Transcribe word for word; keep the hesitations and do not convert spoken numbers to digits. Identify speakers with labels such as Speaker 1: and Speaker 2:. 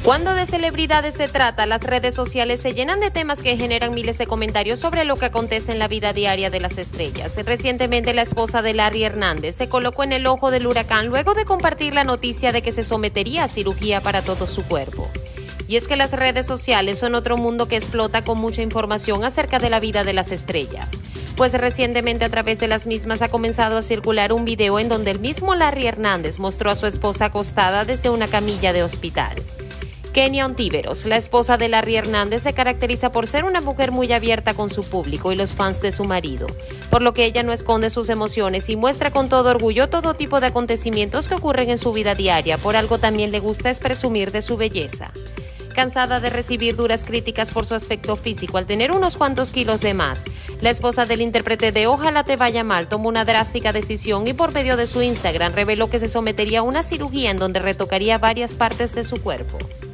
Speaker 1: Cuando de celebridades se trata, las redes sociales se llenan de temas que generan miles de comentarios sobre lo que acontece en la vida diaria de las estrellas. Recientemente, la esposa de Larry Hernández se colocó en el ojo del huracán luego de compartir la noticia de que se sometería a cirugía para todo su cuerpo. Y es que las redes sociales son otro mundo que explota con mucha información acerca de la vida de las estrellas. Pues recientemente a través de las mismas ha comenzado a circular un video en donde el mismo Larry Hernández mostró a su esposa acostada desde una camilla de hospital. Kenia Ontiveros, la esposa de Larry Hernández, se caracteriza por ser una mujer muy abierta con su público y los fans de su marido, por lo que ella no esconde sus emociones y muestra con todo orgullo todo tipo de acontecimientos que ocurren en su vida diaria. Por algo también le gusta es presumir de su belleza. Cansada de recibir duras críticas por su aspecto físico al tener unos cuantos kilos de más, la esposa del intérprete de Ojalá te vaya mal tomó una drástica decisión y por medio de su Instagram reveló que se sometería a una cirugía en donde retocaría varias partes de su cuerpo.